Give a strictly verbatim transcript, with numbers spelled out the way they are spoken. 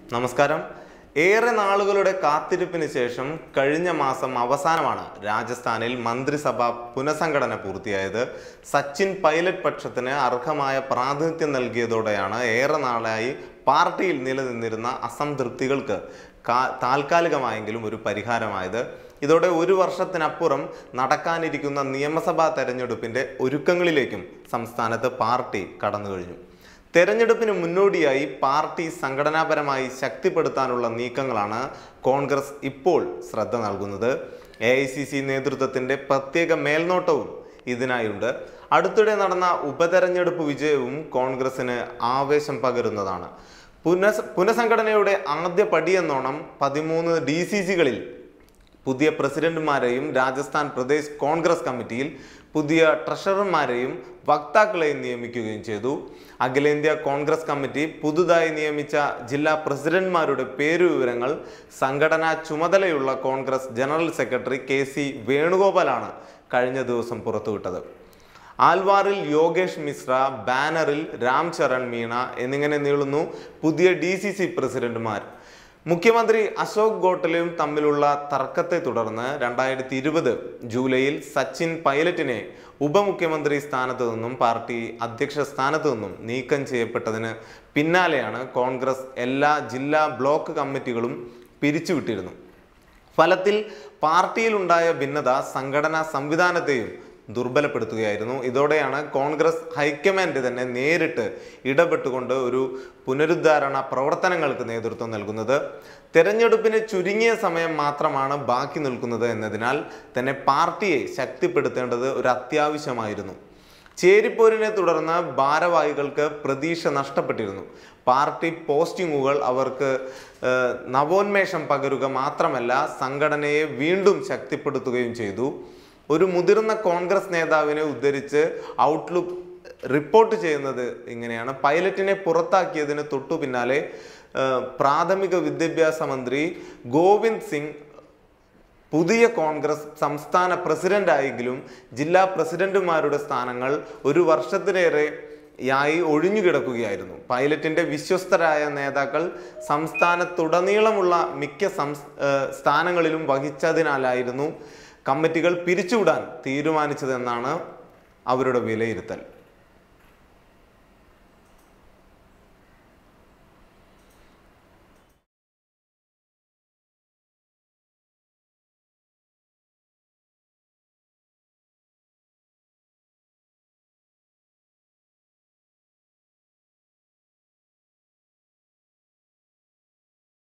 നമസ്കാരം. ഏറെ നാളുകളുടെ കാത്തിരിപ്പിന് ശേഷം കഴിഞ്ഞ മാസം അവസാനമാണ് രാജസ്ഥാനിൽ മന്ത്രിസഭ പുനഃസംഘടന പൂർത്തിയായത്. സച്ചിൻ പൈലറ്റ് പക്ഷത്തിന് അർഹമായ പ്രാതിനിധ്യം നൽകിയതോടെയാണ് ഏറെ നാളായി പാർട്ടിയിൽ നിലനിന്നിരുന്ന അസംതൃപ്തികൾക്ക് താൽക്കാലികമായെങ്കിലും ഒരു പരിഹാരമായത്. ഇതോടെ ഒരു വർഷത്തിനപ്പുറം നടക്കാനിരിക്കുന്ന നിയമസഭാ തെരഞ്ഞെടുപ്പിന്റെ ഒരുക്കങ്ങളിലേക്കും സംസ്ഥാനത്ത് പാർട്ടി കടന്നു കഴിഞ്ഞു. തെരഞ്ഞെടുപ്പിന് മുന്നോടിയായി പാർട്ടി സംഘടനാപരമായി ശക്തിപ്പെടുത്താനുള്ള നീക്കങ്ങളാണ് കോൺഗ്രസ് ഇപ്പോൾ ശ്രദ്ധ നൽകുന്നത്. എ ഐ സി സി നേതൃത്വത്തിന്റെ പ്രത്യേക മേൽനോട്ടവും ഇതിനായുണ്ട്. അടുത്തിടെ നടന്ന ഉപതെരഞ്ഞെടുപ്പ് വിജയവും കോൺഗ്രസിന് ആവേശം പകരുന്നതാണ്. പുനഃ പുനഃസംഘടനയുടെ ആദ്യ പടിയെന്നോണം പതിമൂന്ന് ഡി സി സികളിൽ പുതിയ പ്രസിഡന്റുമാരെയും രാജസ്ഥാൻ പ്രദേശ് കോൺഗ്രസ് കമ്മിറ്റിയിൽ പുതിയ ട്രഷറർമാരെയും വക്താക്കളെയും നിയമിക്കുകയും ചെയ്തു. അഖിലേന്ത്യാ കോൺഗ്രസ് കമ്മിറ്റി പുതുതായി നിയമിച്ച ജില്ലാ പ്രസിഡന്റുമാരുടെ പേരുവിവരങ്ങൾ സംഘടനാ ചുമതലയുള്ള Congress general secretary K C വേണുഗോപാലാണ് കഴിഞ്ഞ ദിവസം പുറത്തുവിട്ടത്. ആൽവാറിൽ യോഗേഷ് മിശ്ര, ബാനറിൽ രാം ചരൺ മീണ എന്നിങ്ങനെ നീളുന്നു പുതിയ ഡി സി സി പ്രസിഡന്റുമാർ. മുഖ്യമന്ത്രി അശോക് ഗോട്ടലയും തമ്മിലുള്ള തർക്കത്തെ തുടർന്ന് രണ്ടായിരത്തി ഇരുപത് ജൂലൈയിൽ സച്ചിൻ പൈലറ്റിനെ ഉപമുഖ്യമന്ത്രി സ്ഥാനത്ത് നിന്നും പാർട്ടി അധ്യക്ഷ സ്ഥാനത്ത് നിന്നും നീക്കം ചെയ്യപ്പെട്ടതിന് പിന്നാലെയാണ് കോൺഗ്രസ് എല്ലാ ജില്ലാ ബ്ലോക്ക് കമ്മിറ്റികളും പിരിച്ചുവിട്ടിരുന്നു. ഫലത്തിൽ പാർട്ടിയിലുണ്ടായ ഭിന്നത സംഘടനാ സംവിധാനത്തെയും ദുർബലപ്പെടുത്തുകയായിരുന്നു. ഇതോടെയാണ് കോൺഗ്രസ് ഹൈക്കമാൻഡ് തന്നെ നേരിട്ട് ഇടപെട്ടുകൊണ്ട് ഒരു പുനരുദ്ധാരണ പ്രവർത്തനങ്ങൾക്ക് നേതൃത്വം നൽകുന്നത്. തെരഞ്ഞെടുപ്പിന് ചുരുങ്ങിയ സമയം മാത്രമാണ് ബാക്കി നിൽക്കുന്നത് എന്നതിനാൽ തന്നെ പാർട്ടിയെ ശക്തിപ്പെടുത്തേണ്ടത് ഒരു അത്യാവശ്യമായിരുന്നു. ചേരിപ്പോരിനെ തുടർന്ന് ഭാരവാഹികൾക്ക് പ്രതീക്ഷ നഷ്ടപ്പെട്ടിരുന്നു. പാർട്ടി പോസ്റ്റിങ്ങുകൾ അവർക്ക് നവോന്മേഷം പകരുക മാത്രമല്ല സംഘടനയെ വീണ്ടും ശക്തിപ്പെടുത്തുകയും ചെയ്തു. ഒരു മുതിർന്ന കോൺഗ്രസ് നേതാവിനെ ഉദ്ധരിച്ച് ഔട്ട്ലുക്ക് റിപ്പോർട്ട് ചെയ്യുന്നത് ഇങ്ങനെയാണ്: പൈലറ്റിനെ പുറത്താക്കിയതിന് തൊട്ടു പിന്നാലെ പ്രാഥമിക വിദ്യാഭ്യാസ മന്ത്രി ഗോവിന്ദ് സിംഗ് പുതിയ കോൺഗ്രസ് സംസ്ഥാന പ്രസിഡന്റായെങ്കിലും ജില്ലാ പ്രസിഡന്റുമാരുടെ സ്ഥാനങ്ങൾ ഒരു വർഷത്തിലേറെ യായി ഒഴിഞ്ഞുകിടക്കുകയായിരുന്നു. പൈലറ്റിന്റെ വിശ്വസ്തരായ നേതാക്കൾ സംസ്ഥാനത്തുടനീളമുള്ള മിക്ക സ്ഥാനങ്ങളിലും വഹിച്ചതിനാലായിരുന്നു കമ്മിറ്റികൾ പിരിച്ചുവിടാൻ തീരുമാനിച്ചതെന്നാണ് അവരുടെ വിലയിരുത്തൽ.